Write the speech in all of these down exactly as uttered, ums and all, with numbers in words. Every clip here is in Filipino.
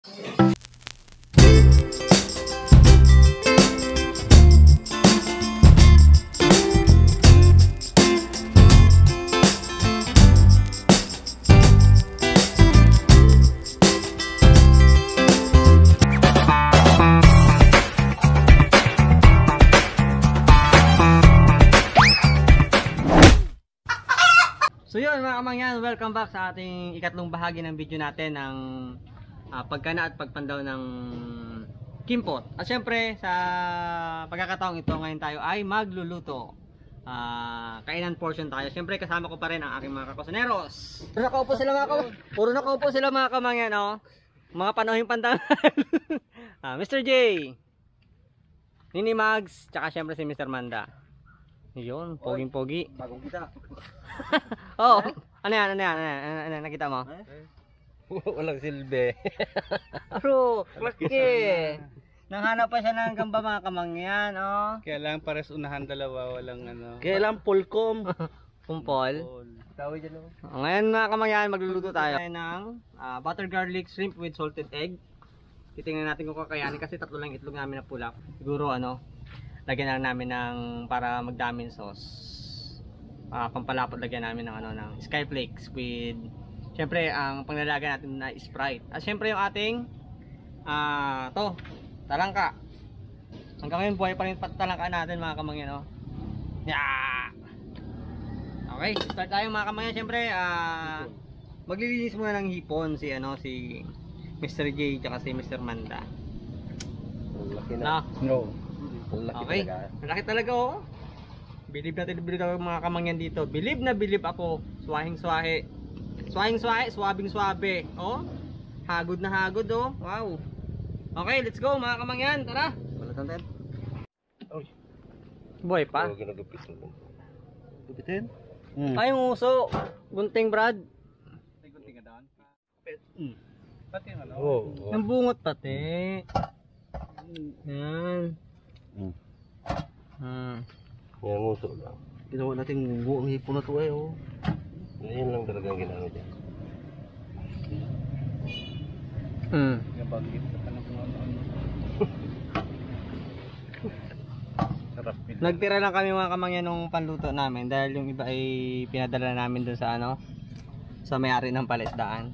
So yun mga kamangyan, welcome back sa ating ikatlong bahagi ng video natin ng uh, pagkana at pagpandaw ng kimpot. At syempre sa pagkakataong ito ngayon tayo ay magluluto. Uh, kainan portion tayo. Syempre kasama ko pa rin ang aking mga kakusaneros. Puro nakaupo sila mga kamangyan. Puro nakaupo sila mga kamangyan, oh. Mga panahing pandangan. uh, Mister J, Nini Mags, tsaka syempre si Mister Manda. Yun, poging-pogi. Bagong kita. Oo. Oh, ano yan, ano yan, ano yan, ano yan, nakita mo? Eh? Walang silbi. Aro, klase. Nanghanap pa siya ng gamba mga kamangyan, oh. Kaya lang pares unahan dalawa, walang ano. Kaya lang pulkom. Kumpol. Tawid dyan ako. Oh, ngayon mga kamangyan, magluluto tayo ng uh, butter garlic shrimp with salted egg. Titingnan natin kung kakayanin kasi tatlo lang itlog namin na pula. Siguro ano, lagyan lang namin ng para magdamin sauce. Uh, pampalapot lagyan namin ng ano ng sky flakes with syempre ang panglalaga natin na Sprite. At syempre yung ating ah uh, to, talangka. Hanggang ngayon buhay pa rin talangka natin mga kamangyan, no. Yeah. Okay, start tayo mga kamangyan. Syempre ah uh, maglilinis muna ng hipon si ano si Mister J at si Mister Manda. Laki na. No. Okay, malaki talaga, oh. Bilib natin, bilib ako mga kamangyan dito. Bilib na bilib ako. Swahing swahe. Swahing swahe, swabing swabe. Oh, hagod na hagod, oh. Wow. Okay, let's go mga kamangyan. Tara. Balatan tayo. Oy. Boy pa. Oh, ginagupit mo. Gupitin? Hmm. Ay, yung uso. Gunting, Brad. Gunting ka doon? Hmm. Pati yung ano? Oo. Oh, yung bungot pati. Yan. Hmm. Hmm. Yan ang uso lang. Ginawa natin buong hipon na ito eh, oh. Yan lang talagang ginano dyan. Hmm. Nabagit ka na kung ano-ano. Sarap pila. Nagtira lang kami mga kamangyan nung panluto namin dahil yung iba ay pinadala namin dun sa ano, sa may-ari ng palaisdaan.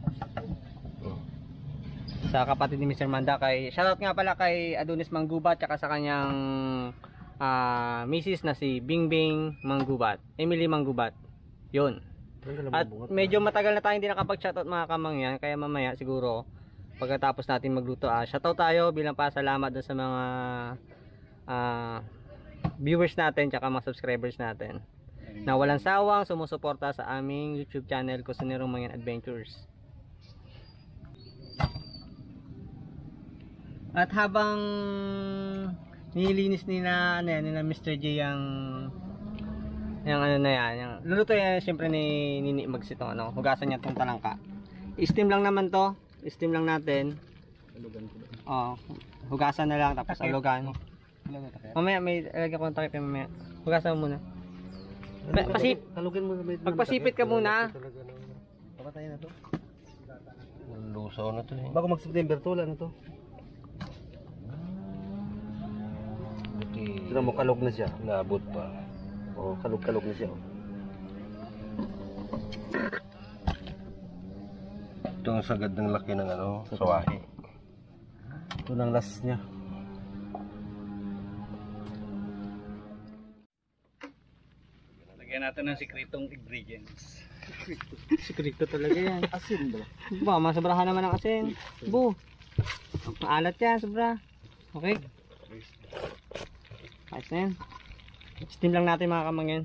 Sa kapatid ni Mister Manda, kay shoutout nga pala kay Adonis Manggubat tsaka sa kanyang uh, misis na si Bingbing Manggubat, Emily Manggubat. Yun. At medyo matagal na tayong hindi nakapag-shoutout mga kamangyan, kaya mamaya siguro pagkatapos natin magluto, ah, shoutout tayo bilang pasalamat dun sa mga uh, viewers natin tsaka mga subscribers natin na walang sawang sumusuporta sa aming YouTube channel, Kusanerong Mangyan Adventures. At habang nililinis nila ano yan, nila Mister J yung yung ano na yan, yung luluto yan siyempre ni Nini Mags ito, ano, hugasan niya itong talangka. I-steam lang naman to, i-steam lang natin. Oh, hugasan na lang tapos alugan. Mamaya may lagyan ko ng takip mamaya. Hugasan mo muna. Pasip, pagpasipit ka muna. Papatayin na to. Lusaw na to eh. Bago mag-September to, wala na to. Tignan mo, kalog na siya. Naabot pa. O, kalog-kalog na siya. Ito ang sagad ng laki ng ano, sawahe. Ito ang last niya. Lagyan natin ng sikretong ingredients. Sikrito talaga yan. Asin ba? Ba, masobrahan naman ng asin. Bu. Maalat yan, sobra. Okay. Ayos na yan. Steam lang natin mga kamangyan.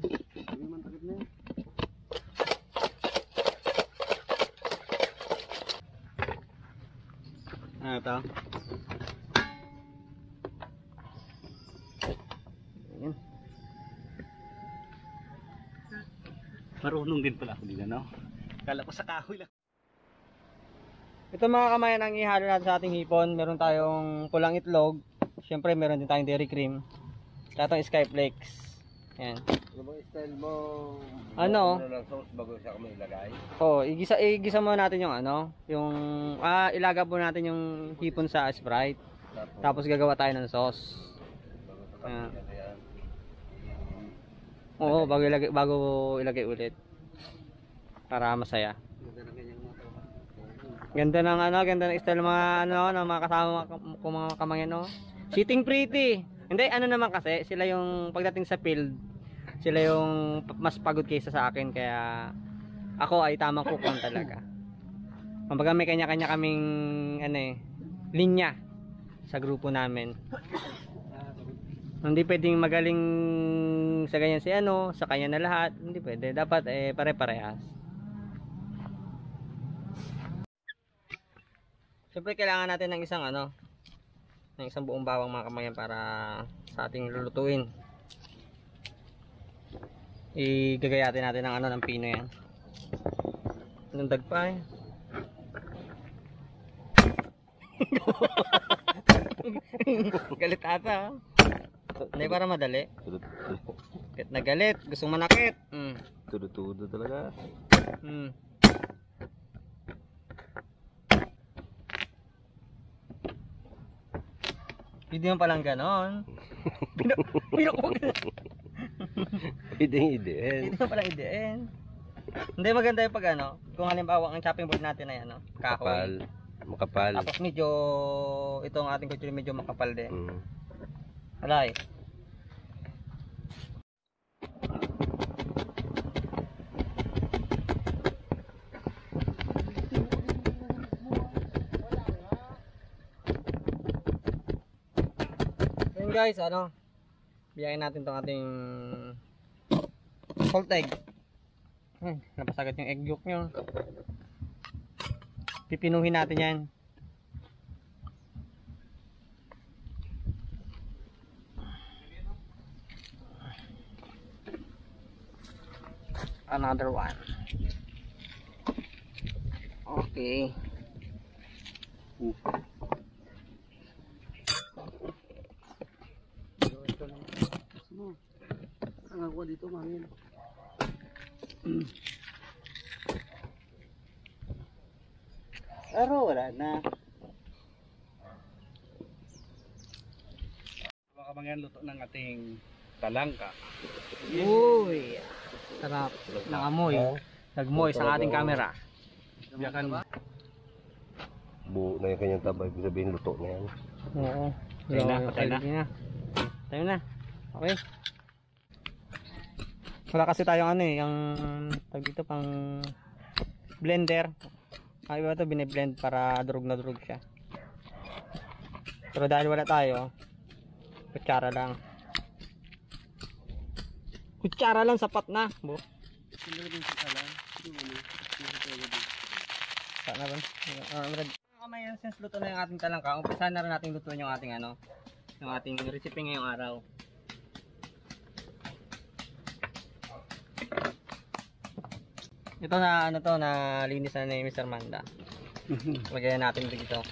Ano ito? Ayan. Marunong din pala ako din, ano? Kala ko sa kahoy lang. Ito mga kamayan ang ihalo natin sa ating hipon. Meron tayong pulang itlog. Siyempre meron din tayong dairy cream. Tsaka itong sky flakes. Ayan. Ano ba style mo? Ano? Ano lang sauce bago siya kami ilagay? Oh, igisa igisa mo natin yung ano, yung ah ilaga po natin yung hipon sa Sprite. Tapos gagawa tayo ng sauce. Ayan. Oo, bago ilagay bago ilagay ulit. Para masaya. Ganda ng ano, ganda ng style ng mga ano, ng mga kasama ko mga kamangyan, no. Sitting pretty. Hindi ano naman kasi, sila yung pagdating sa field, sila yung mas pagod kaysa sa akin kaya ako ay tamang kukon talaga. Kumbaga may kanya-kanya kaming ano eh, linya sa grupo namin. Hindi pwedeng magaling sa ganyan si ano, sa kanya na lahat. Hindi pwede. Dapat eh pare-parehas. Siyempre kailangan natin ng isang ano, ng isang buong bawang mga kamayan para sa ating lulutuin. Igagayatin natin ng ano, ng pino yan. Anong dagpa eh. Galit ata. Hindi para madali. Kahit na galit, gustong manakit. Mm. Tudo-tudo talaga. Mm. Hindi mo palang ganon. Pino, pino ko. Ideng idein. Hindi mo palang idein. Hindi maganda yung pag ano, kung halimbawa ang chopping board natin ay ano, kahoy. Makapal. Makapal. Tapos medyo, itong ating kutsilyo medyo makapal din. Mm. Alay. Yan guys, ano, biyakin natin tong ating salt egg. Hmm, napasagad yung egg yolk nyo. Pipinuhin natin yan. Another one. Okay. Uh. Ang ako dito, mami. Pero wala na. Mga kamangyan, luto ng ating talangka. Uy, sarap ng amoy. Nagmoy sa ating camera. Biyakan. Buo na yung kanyang tabay. Ibig sabihin luto na yan. Oo. Patay na, patay na. na. Tayo na. Okay. Wala kasi tayong ano eh, yung tag dito pang blender. Ang iba ito biniblend para durog na durog siya. Pero dahil wala tayo, kutsara lang. Kutsara lang sapat na. Bo. Sana ba? Kamayan, since luto na yung ating talangka, umpisa na rin natin lutuin yung ating ano, yung ating recipe ngayong araw. Ito na ano to, na linis na ni Mister Manda. Lagyan natin dito.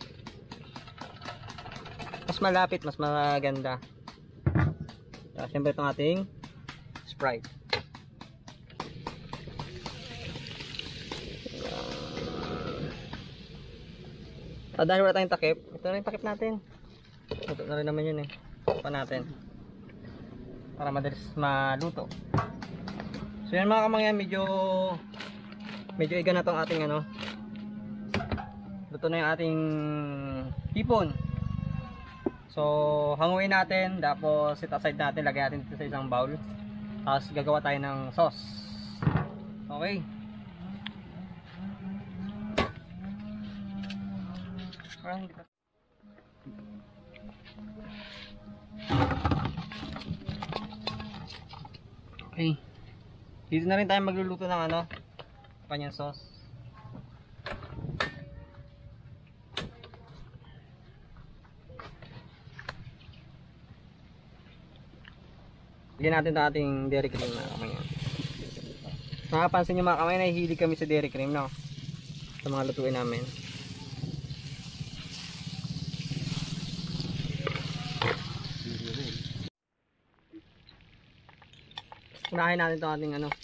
Mas malapit, mas maganda. Uh, Siyempre itong ating Sprite. Uh, dahil wala tayong takip, ito na yung takip natin. Ito na rin naman yun eh. Pa natin. Para madalis maluto. So yan mga kamangyan, medyo medyo iga na tong ating ano. Luto na yung ating hipon. So hanguin natin, tapos set aside natin, lagay natin dito sa isang bowl. Tapos gagawa tayo ng sauce. Okay. Okay. Dito na rin tayo magluluto ng ano, kanyang sauce. Lagyan natin ito ating dairy cream mga kamayan. Nakapansin nyo mga kamayan, nahihilig kami sa dairy cream, no? Sa mga lutuin namin. unahin natin itong ating ano.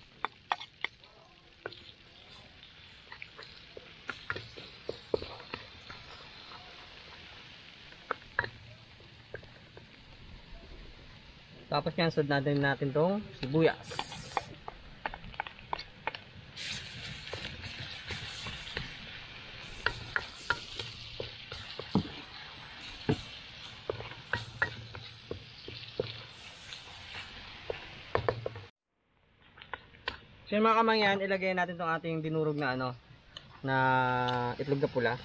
Tapos yan, sunod natin natin itong sibuyas. So yung mga kamangyan, ilagay natin itong ating dinurog na ano, na itlog na pula.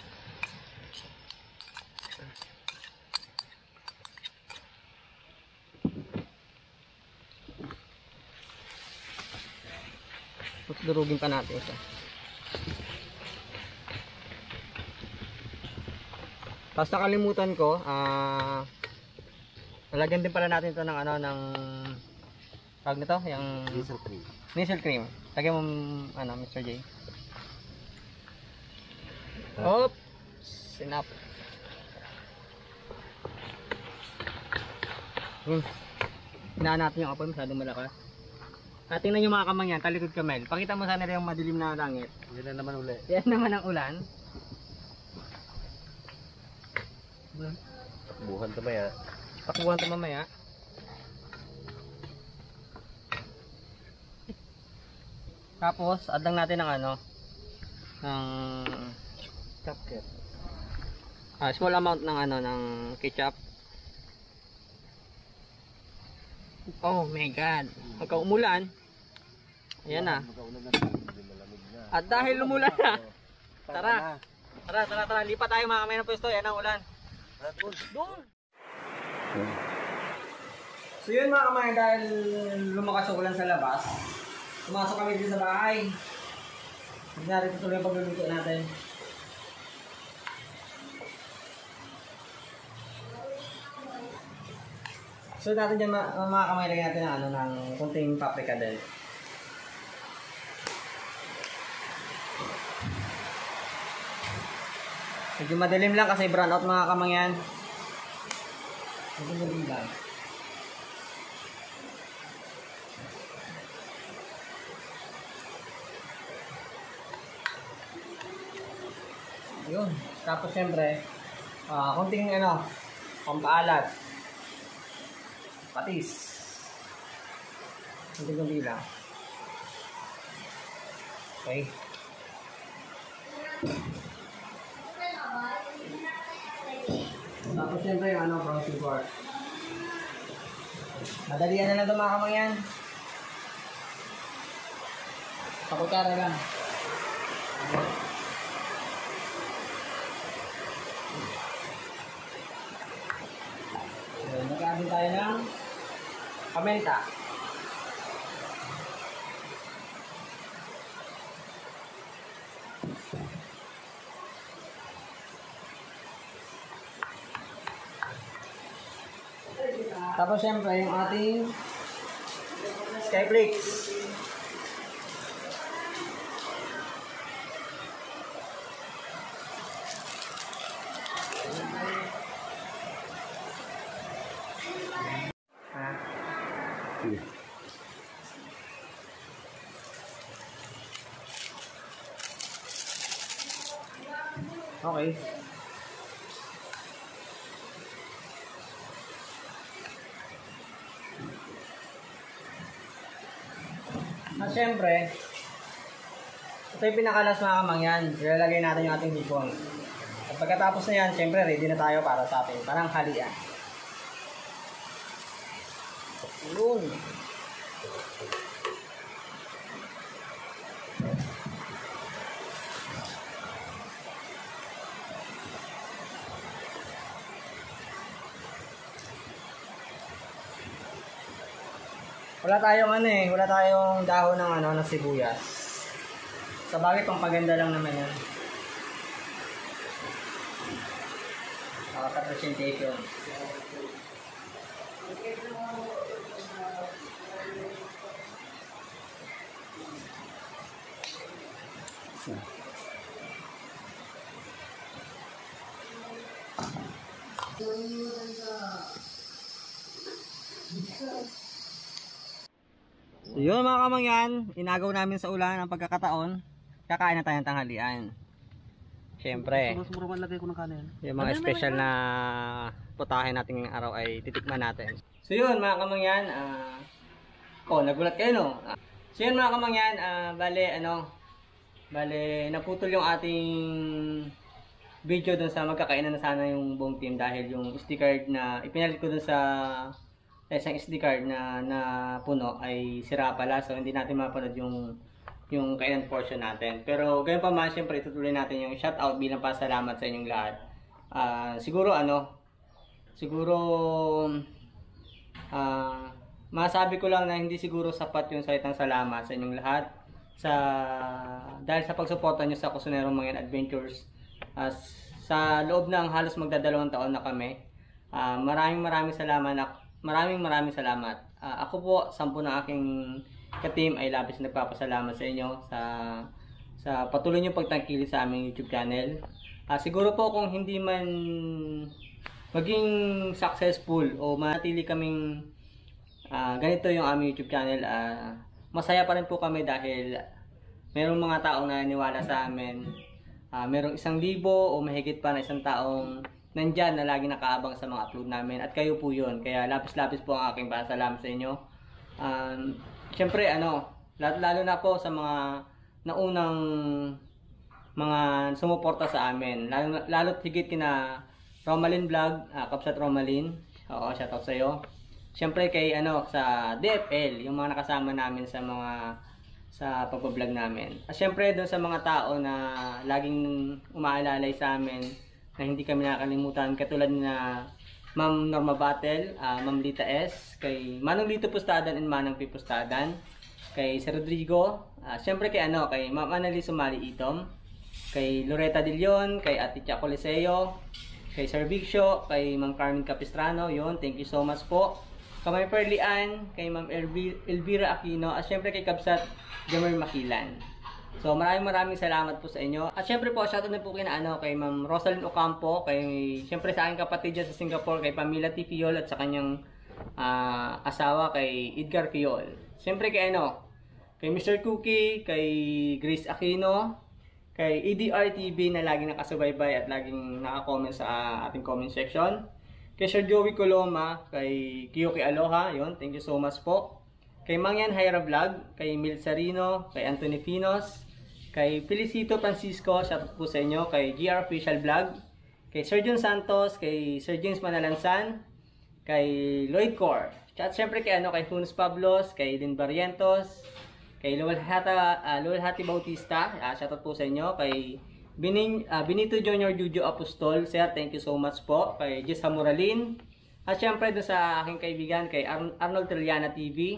Tapos durugin pa natin ito. Tapos nakalimutan ko, ah, nalagyan din pala natin ito ng ano, ng tawag nito, yung Diesel cream. Diesel cream. Lagyan mo, ano, Mister J. Oops! Sinap. Hmm. Hinaan natin yung apoy, masyadong malakas. At tingnan nyo mga kamangyan, talikod kamel. Pakita mo sana yung madilim na langit. Yan na naman uli. Yan naman ang ulan. Buhan to maya. Takbuhan ito mamaya. Tapos, adang natin ng ano, ng Cupcake. ah, small amount ng ano, ng ketchup. Oh my god. Pagka umulan, ayan na. Magkaulan na. Hindi malamig na. At dahil umulan na, Tara. tara, tara, tara, lipat tayo mga kamay ng pwesto. Yan ang ulan. Tara, doon. Doon! So yun mga kamay, dahil lumakas yung ulan sa labas, pumasok kami dito sa bahay. Hindi natin tutuloy ang pagluluto natin. So natin dyan ma- mga kamay, lagyan natin ng, ano, ng kunting paprika din. Medyo madilim lang kasi brown out mga kamangyan. Medyo madilim lang. Yun. Tapos siyempre, ah, kunting ano, pampaalat. Patis. Kunting-kunti lang. Okay. Tapos siyempre yung ano, brown sugar. Madalian na lang ito mga kamangyan. Sa kutsara lang. So, nag-aabin tayo ng paminta. Tapos siyempre yung ating skyflakes. Sige. Okay. At syempre, ito yung pinakalas mga kamangyan. Ilalagay natin yung ating hipon. At pagkatapos na yan, syempre ready na tayo para sa ating parang halian. Yun. Wala tayong ano eh, wala tayong dahon ng ano, ng sibuyas. Sa bagay, pang paganda lang naman yan. Nakaka-presentation. Yun mga kamangyan, inagaw namin sa ulan ang pagkakataon. Kakain na tayo ng tanghalian. Siyempre, Sumas-muraman lagay ko ng kanin. yung mga special na putahe natin ngayong araw ay titikman natin. So yun mga kamangyan, ah... oh, nagulat kayo no? Ah, so yun mga kamangyan, ah, bale ano, bale naputol yung ating video dun sa magkakainan na sana yung buong team dahil yung S D card na ipinalit ko dun sa isang S D card na na puno ay sira pala, so hindi natin mapanood yung yung kainan portion natin. Pero gayon pa man, syempre itutuloy natin yung shoutout bilang pasalamat sa inyong lahat. Ah, siguro ano, siguro ah masabi ko lang na hindi siguro sapat yung salitang salamat sa inyong lahat sa dahil sa pagsuporta niyo sa Kusinero Mangyan Adventures. Uh, sa loob ng halos magdadalawang taon na kami, uh, maraming maraming salamat na, maraming maraming salamat. Uh, ako po, sampu ng aking ka-team ay labis nagpapasalamat sa inyo sa sa patuloy niyo pagtangkilik sa aming YouTube channel. Uh, siguro po kung hindi man maging successful o manatili kaming uh, ganito yung aming YouTube channel, uh, masaya pa rin po kami dahil mayroong mga taong naniniwala sa amin. Uh, merong isang libo o mahigit pa na isang taong nandyan na lagi nakaabang sa mga upload namin at kayo po yun, kaya lapis-lapis po ang aking pasalamat sa inyo. Um, Siyempre ano, lalo, lalo na po sa mga naunang mga sumuporta sa amin, lalo, lalo't higit kina Romalyn Vlog, uh, Kapsat Romalyn, oo, shoutout sa iyo. Siyempre kay ano, sa D F L, yung mga nakasama namin sa mga sa pagbablog namin. At syempre doon sa mga tao na laging umaalalay sa amin na hindi kami nakakalimutan, katulad na Ma'am Norma Battle, uh, Ma'am Lita S, kay Manong Lito Pustadan and Manong P Pustadan, kay Sir Rodrigo, uh, syempre kay ano, kay Ma'am Annalise Sumali Itom, kay Loretta De Leon, kay Ate Tia Coliseo, kay Sir Vicio, kay Ma'am Carmen Capistrano, yun, thank you so much po. Kamay Pearly Ann, kay Ma'am Elvira Aquino, at syempre kay Kabsat Jamer Makilan. So maraming maraming salamat po sa inyo. At syempre po, shoutout din po kay, na, ano, kay Ma'am Rosalind Ocampo, kay syempre sa aking kapatid dyan sa Singapore, kay Pamela T. Fiol at sa kanyang uh, asawa kay Edgar Fiol. Syempre kay ano, kay Mister Cookie, kay Grace Aquino, kay E D R T V na laging nakasubaybay at laging naka-comment sa uh, ating comment section. Kay Sir Joey Coloma, kay Kiyoki Aloha, yon, thank you so much po. Kay Mangyan Hyra Vlog, kay Mil Sarino, kay Anthony Finos, kay Felicito Francisco, shoutout po sa inyo, kay G R Official Vlog, kay Sir John Santos, kay Sir James Manalansan, kay Lloyd Cor, at syempre kay ano, kay Hunus Pablos, kay Din Barrientos, kay Luwal Hata, uh, Luwal Hati Bautista, uh, shoutout po sa inyo, kay Binin, uh, Benito Junior Jujo Apostol, sir, thank you so much po, kay Jess Hamuralin, at syempre doon sa aking kaibigan, kay Ar Arnold Triana T V,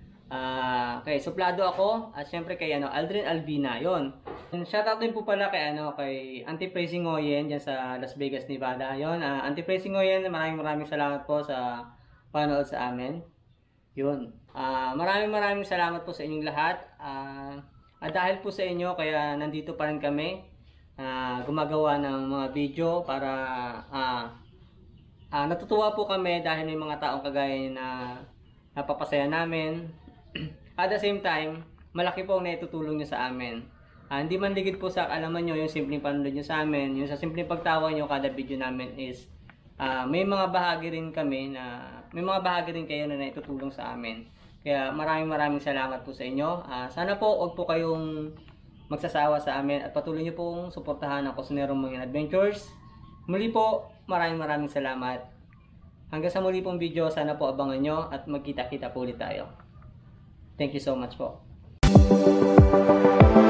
uh, kay Suplado ako, at syempre kay ano, Aldrin Albina, yon. Shoutout din po pala kay ano, kay Anti-Praising Ngoyen dyan sa Las Vegas, Nevada, yon. Uh, Anti-Praising Ngoyen, maraming maraming salamat po sa panood sa amin, yun. Uh, maraming maraming salamat po sa inyong lahat, uh, at dahil po sa inyo, kaya nandito pa rin kami, uh, gumagawa ng mga video para uh, uh, natutuwa po kami dahil may mga taong kagaya na napapasaya namin. At the same time, malaki po ang naitutulong nyo sa amin. Uh, hindi man ligid po sa kaalaman nyo yung simpleng panonood nyo sa amin, yung sa simpleng pagtawa nyo kada video namin is uh, may mga bahagi rin kami na may mga bahagi rin kayo na naitutulong sa amin. Kaya maraming maraming salamat po sa inyo. Uh, sana po huwag po kayong magsasawa sa amin at patuloy nyo pong suportahan ang Kusinero Mangyan Adventures. Muli po, maraming maraming salamat. Hanggang sa muli pong video, sana po abangan nyo at magkita-kita po ulit tayo. Thank you so much po.